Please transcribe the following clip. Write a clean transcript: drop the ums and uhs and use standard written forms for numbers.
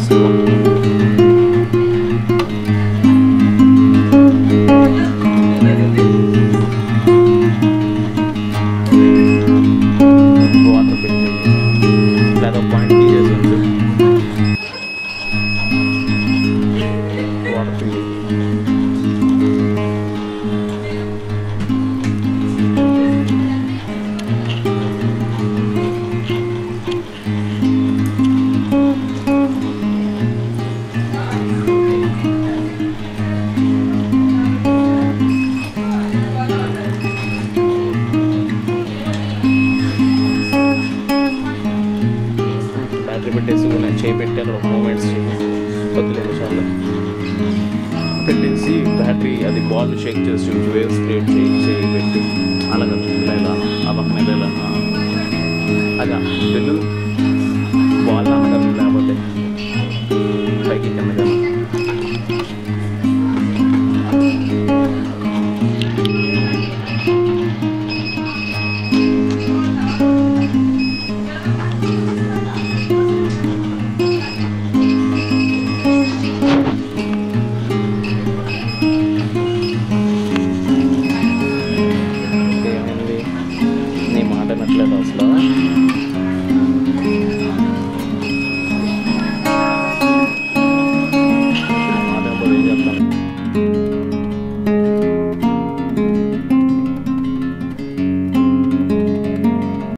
Slow. Water పెట్టి లేదా point తీసేసి ఉంచు. వాటర్ ఫిల్ బ్యాటరీ పెట్టేసి నేను చేయి పెట్టి అక్కడ మూమెంట్స్ కొద్ది నిమిషాలు పెట్టేసి బ్యాటరీ అది బాల్ షేక్ చేసి చూసి వేవ్స్ క్రియేట్ చేయి పెట్టి అలాగ ఇలా ఆ పక్కన ఇలా అలా వెళ్ళు బాల్ అనగా లేకపోతే పైకి కిందగా నీ మాట నట్లేదు అసలు.